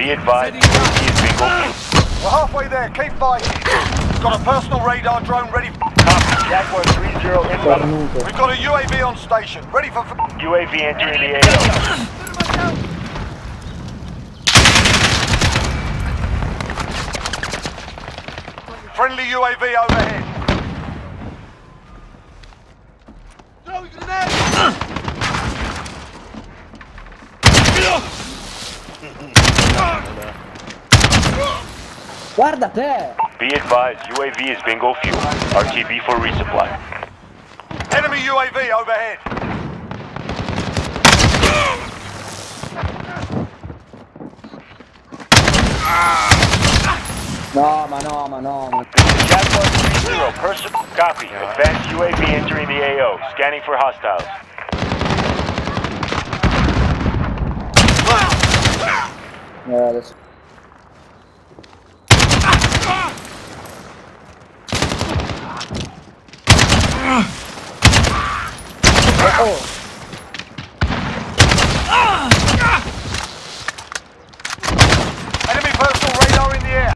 Be advised, UAV is bingo fuel. We're halfway there, keep fighting. Got a personal radar drone ready. Copy, Jaguar 30 inbound. We've got a UAV on station, ready for... UAV entering the AO. Friendly UAV overhead. Guarda te! Be advised, UAV is bingo fuel. RTB for resupply. Enemy UAV overhead. No, ma no, ma no, ma... Jaguar 30, person. Copy. Advanced UAV entering the AO. Scanning for hostiles. Adesso... Oh!